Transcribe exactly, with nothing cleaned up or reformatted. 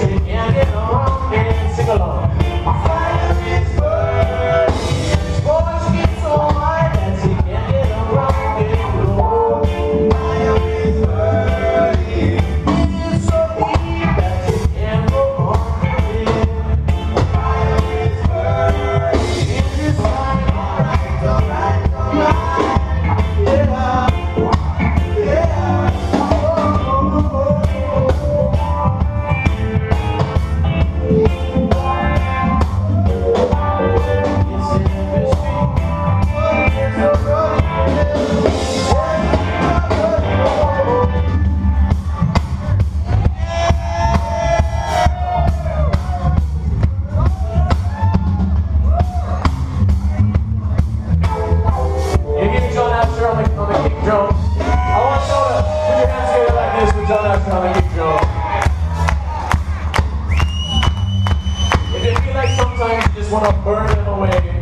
you can't get on and sing along. Fire is burning, his voice gets so high that you can't get around anymore. Fire is burning, it's so deep that you can't go on with it. Fire is burning, it is fine, alright, alright, alright. Yeah, yeah. Drum. I want y'all to put your hands together like this with John Ashton on the kick drum. If you feel like sometimes you just want to burn them away,